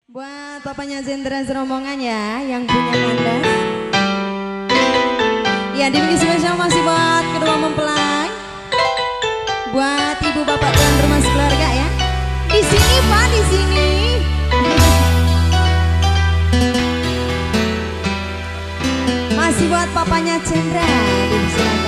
Buat papanya Zendra serombongan ya, yang punya kandas. Ya, dibikin spesial masih buat kedua mempelai. Buat ibu bapak dan rumah sekeluarga ya. Di sini Pak, di sini. Masih buat papanya Zendra, silakan.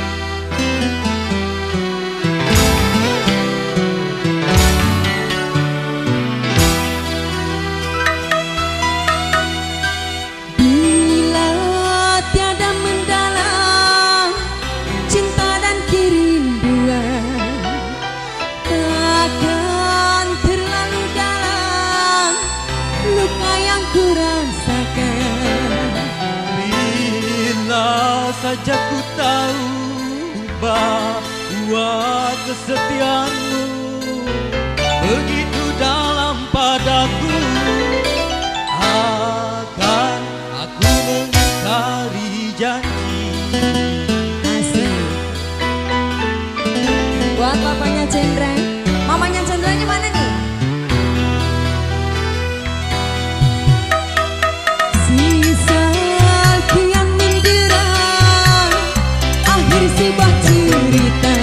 Saja ku tahu bahwa kesetiaanmu begitu dalam padaku, akan aku mengingkari janji. Asik. Buat papanya Zendra, mamanya Zendranya mana nih? Sebuah cerita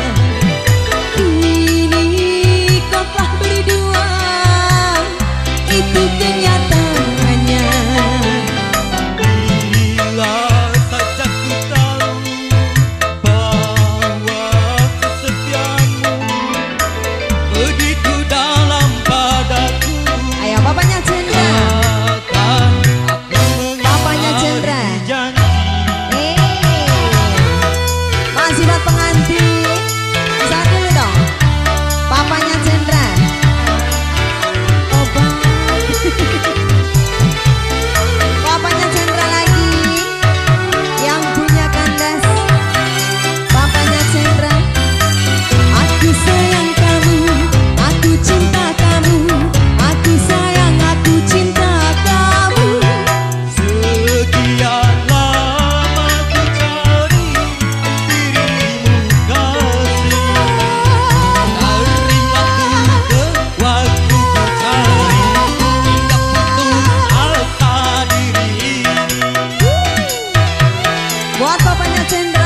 kini kau telah berdua, itu kenyataannya. Bila saja ku tahu bahwa kesetiaanmu begitu dalam padaku, ayo papanya Zendra, papanya Zendra. Masih buat pengantin, saat dulu dong, papanya Zendra. Papanya Zendra lagi, yang punya kandas. Papanya Zendra. Aku sayang kamu, aku cinta kamu, aku sayang, aku cinta kamu. Sekian lama ku cari dirimu kasih, dari waktu ke waktu ku cari, hingga putus asa diri. Buat papanya Zendra.